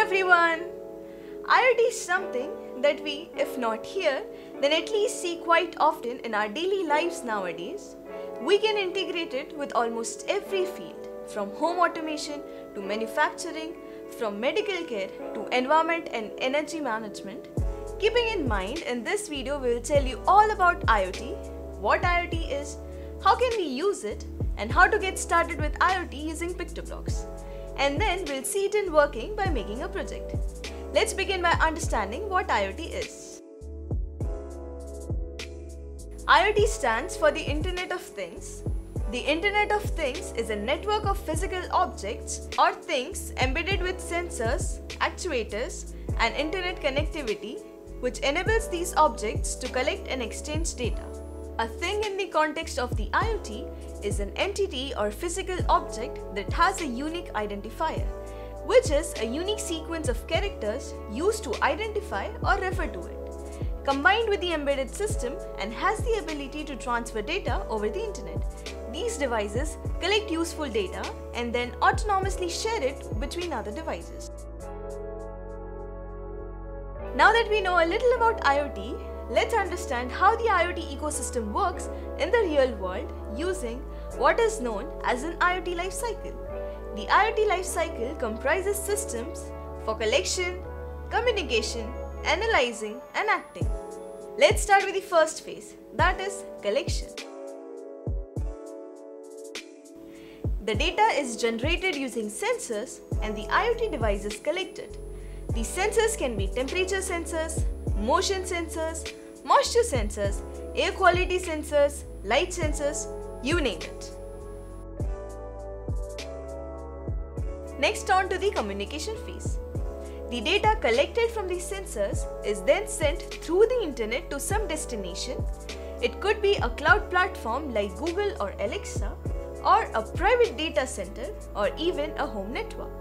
everyone! IoT is something that we, if not hear, then at least see quite often in our daily lives nowadays. We can integrate it with almost every field, from home automation to manufacturing, from medical care to environment and energy management. Keeping in mind, in this video we will tell you all about IoT, what IoT is, how can we use it, and how to get started with IoT using PictoBlocks. And then we'll see it in working by making a project. Let's begin by understanding what IoT is. IoT stands for the Internet of Things. The Internet of Things is a network of physical objects or things embedded with sensors, actuators, and internet connectivity, which enables these objects to collect and exchange data. A thing in the context of the IoT is an entity or physical object that has a unique identifier, which is a unique sequence of characters used to identify or refer to it, combined with the embedded system, and has the ability to transfer data over the internet. These devices collect useful data and then autonomously share it between other devices. Now that we know a little about IoT, let's understand how the IoT ecosystem works in the real world using what is known as an IoT life cycle. The IoT life cycle comprises systems for collection, communication, analyzing, and acting. Let's start with the first phase, that is collection. The data is generated using sensors and the IoT devices collect it. These sensors can be temperature sensors, motion sensors, moisture sensors, air quality sensors, light sensors, you name it. Next, on to the communication phase. The data collected from these sensors is then sent through the internet to some destination. It could be a cloud platform like Google or Alexa, or a private data center, or even a home network.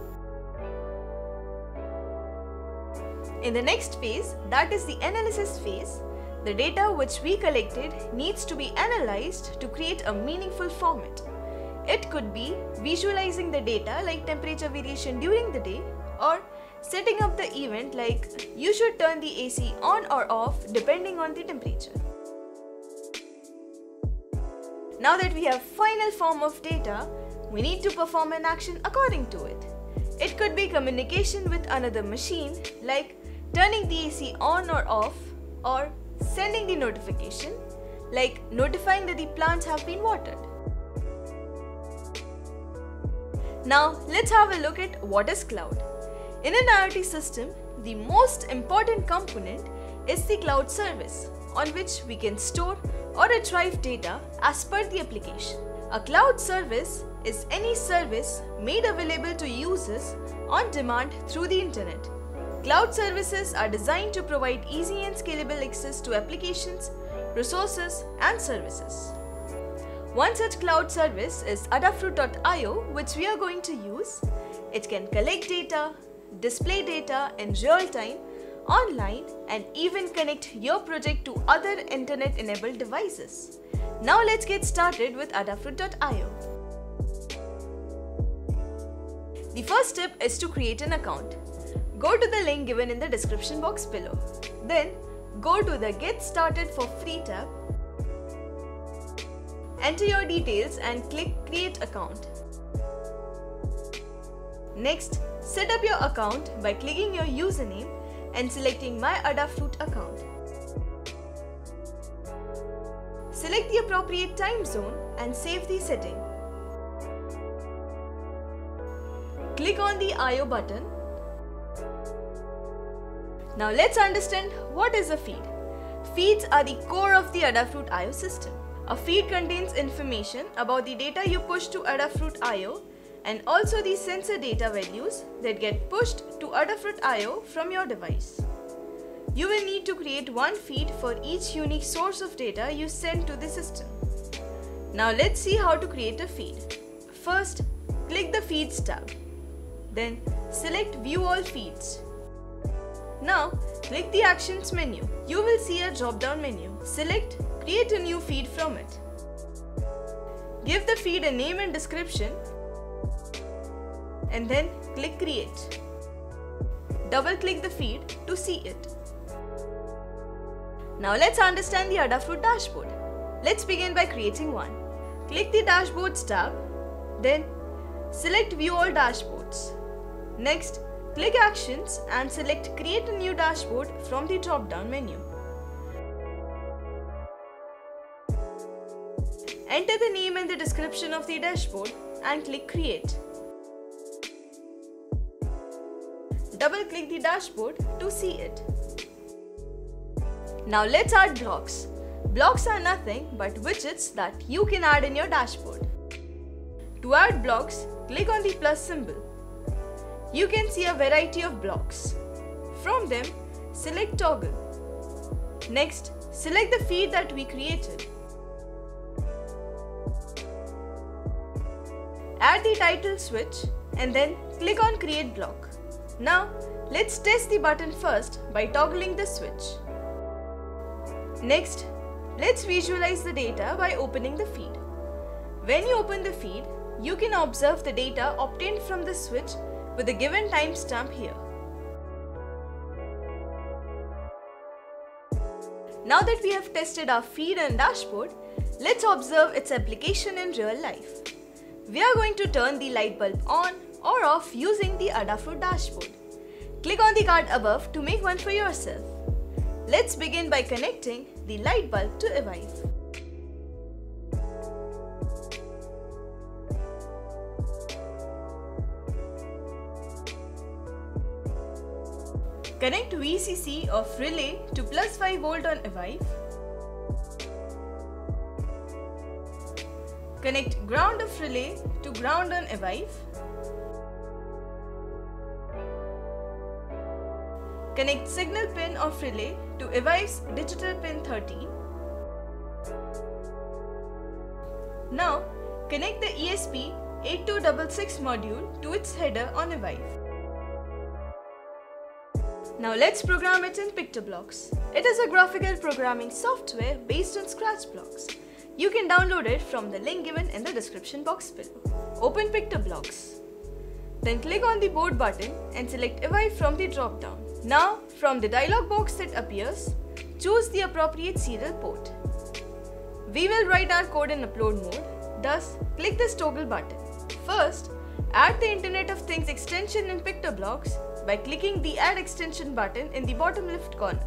In the next phase, that is the analysis phase, the data which we collected needs to be analyzed to create a meaningful format. It could be visualizing the data like temperature variation during the day, or setting up the event like you should turn the AC on or off depending on the temperature. Now that we have final form of data, we need to perform an action according to it. It could be communication with another machine like turning the AC on or off, or sending the notification like notifying that the plants have been watered. Now let's have a look at what is cloud. In an IoT system, the most important component is the cloud service, on which we can store or retrieve data as per the application. A cloud service is any service made available to users on demand through the internet. Cloud services are designed to provide easy and scalable access to applications, resources, and services. One such cloud service is Adafruit.io, which we are going to use. It can collect data, display data in real time, online, and even connect your project to other internet-enabled devices. Now let's get started with Adafruit.io. The first step is to create an account. Go to the link given in the description box below. Then go to the Get Started for Free tab. Enter your details and click Create Account. Next, set up your account by clicking your username and selecting My Adafruit account. Select the appropriate time zone and save the setting. Click on the IO button. Now let's understand what is a feed. Feeds are the core of the Adafruit IO system. A feed contains information about the data you push to Adafruit IO and also the sensor data values that get pushed to Adafruit IO from your device. You will need to create one feed for each unique source of data you send to the system. Now let's see how to create a feed. First, click the Feeds tab. Then select View All Feeds. Now click the Actions menu. You will see a drop-down menu. Select Create a new feed from it. Give the feed a name and description and then click Create. double-click the feed to see it. Now let's understand the Adafruit dashboard. Let's begin by creating one. Click the Dashboards tab, then select View All Dashboards. Next, click Actions and select Create a New Dashboard from the drop-down menu. Enter the name and the description of the dashboard and click Create. Double-click the dashboard to see it. Now let's add blocks. Blocks are nothing but widgets that you can add in your dashboard. To add blocks, click on the plus symbol. You can see a variety of blocks. From them, select Toggle. Next, select the feed that we created. Add the title switch and then click on Create Block. Now, let's test the button first by toggling the switch. Next, let's visualize the data by opening the feed. When you open the feed, you can observe the data obtained from the switch with a given timestamp here. Now that we have tested our feed and dashboard, let's observe its application in real life. We are going to turn the light bulb on or off using the Adafruit dashboard. Click on the card above to make one for yourself. Let's begin by connecting the light bulb to Evive. Connect VCC of relay to plus 5 volt on Evive. Connect ground of relay to ground on Evive. Connect signal pin of relay to Evive's digital pin 13. Now, connect the ESP8266 module to its header on Evive. Now let's program it in PictoBlocks. It is a graphical programming software based on Scratch blocks. You can download it from the link given in the description box below. Open PictoBlocks. Then click on the board button and select Evive from the drop-down. Now, from the dialog box that appears, choose the appropriate serial port. We will write our code in upload mode, thus click this toggle button. First, add the Internet of Things extension in PictoBlocks by clicking the Add Extension button in the bottom left corner.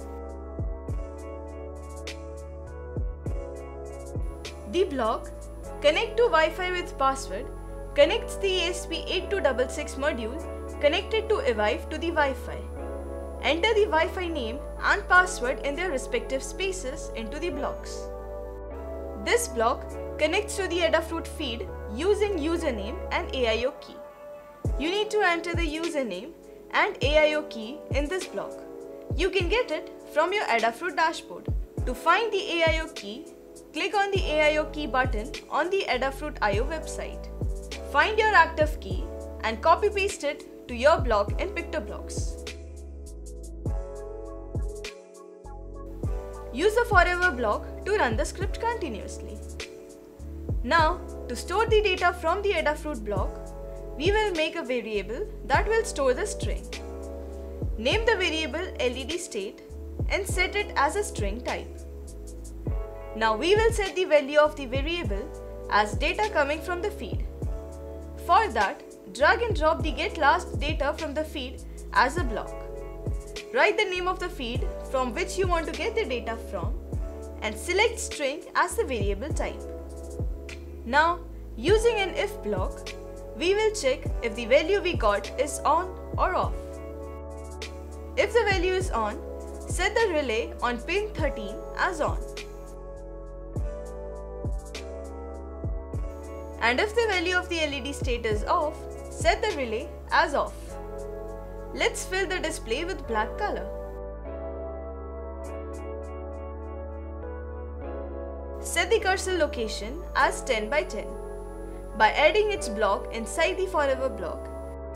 The block Connect to Wi-Fi with Password connects the ESP8266 module connected to Evive to the Wi-Fi. Enter the Wi-Fi name and password in their respective spaces into the blocks. This block connects to the Adafruit feed using username and AIO key. You need to enter the username and AIO key in this block. You can get it from your Adafruit dashboard. To find the AIO key, click on the AIO key button on the Adafruit IO website. Find your active key and copy-paste it to your block in PictoBlocks. Use the forever block to run the script continuously. Now, to store the data from the Adafruit block, we will make a variable that will store the string. Name the variable LED state and set it as a string type. Now we will set the value of the variable as data coming from the feed. For that, drag and drop the get last data from the feed as a block. Write the name of the feed from which you want to get the data from and select string as the variable type. Now, using an if block, we will check if the value we got is on or off. If the value is on, set the relay on pin 13 as on. And if the value of the LED state is off, set the relay as off. Let's fill the display with black color. Set the cursor location as 10 by 10 by adding its block inside the forever block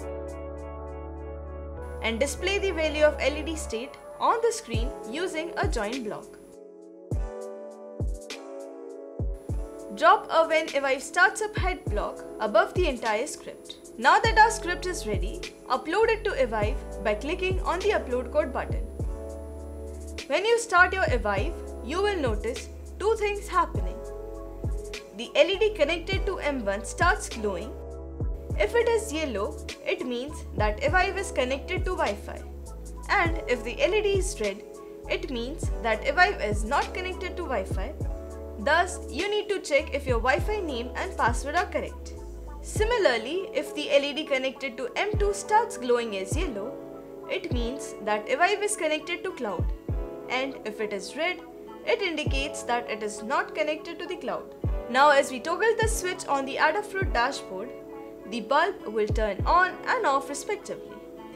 and display the value of LED state on the screen using a join block. drop a when Evive starts up head block above the entire script. Now that our script is ready, upload it to Evive by clicking on the upload code button. When you start your Evive, you will notice two things happening. The LED connected to M1 starts glowing. If it is yellow, it means that Evive is connected to Wi-Fi. And if the LED is red, it means that Evive is not connected to Wi-Fi. Thus, you need to check if your Wi-Fi name and password are correct. Similarly, if the LED connected to M2 starts glowing as yellow, it means that Evive is connected to cloud. And if it is red, it indicates that it is not connected to the cloud. Now as we toggle the switch on the Adafruit dashboard, the bulb will turn on and off respectively.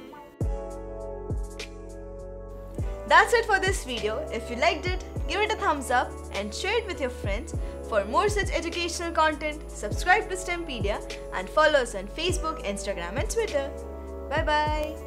That's it for this video. If you liked it, give it a thumbs up and share it with your friends. For more such educational content, subscribe to STEMpedia and follow us on Facebook, Instagram and Twitter. Bye bye.